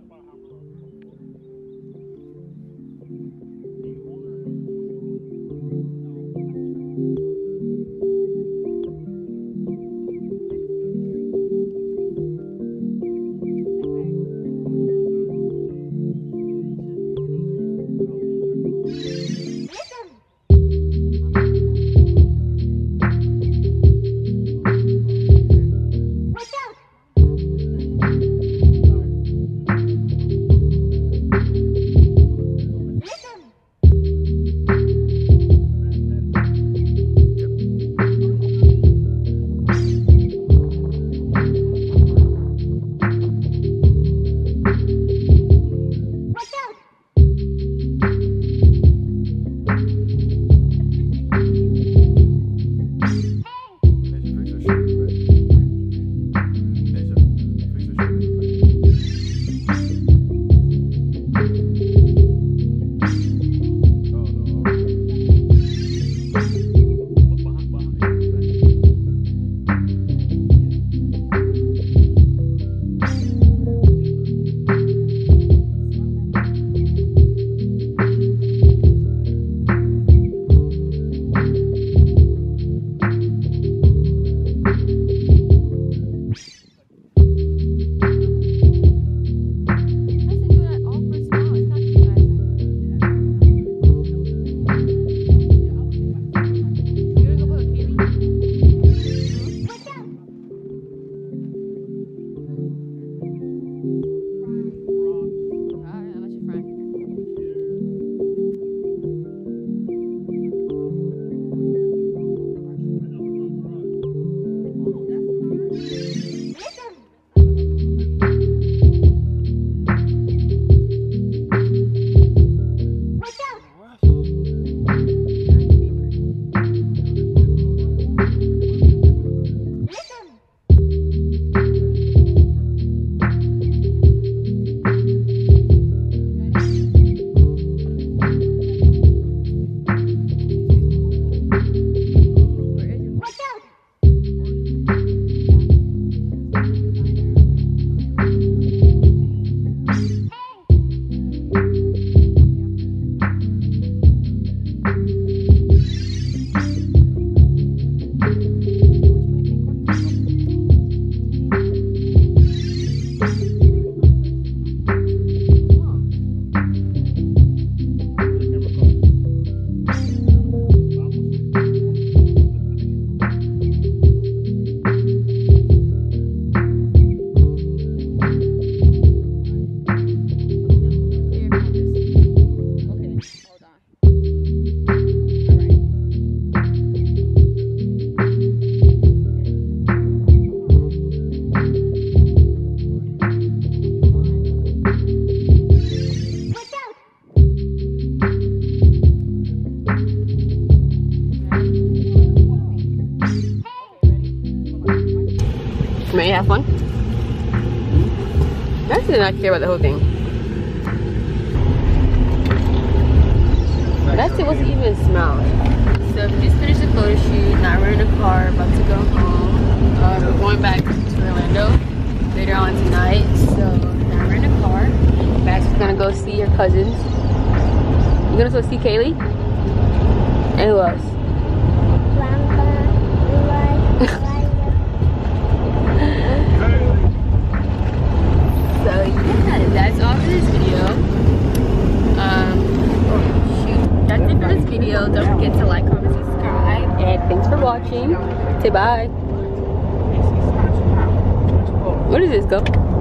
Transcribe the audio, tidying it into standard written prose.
May you have fun? I actually did not care about the whole thing. Let's see what's it even smell like. So we just finished the photo shoot. Now we're in a car, about to go home. We're going back to Orlando later on tonight. So now we're in a car. Max is gonna go see her cousins. You gonna go see Kaylee? And who else? So yeah, that's all for this video. That's it for this video. Don't forget to like, comment, subscribe, and thanks for watching. Say bye. What is this? Go.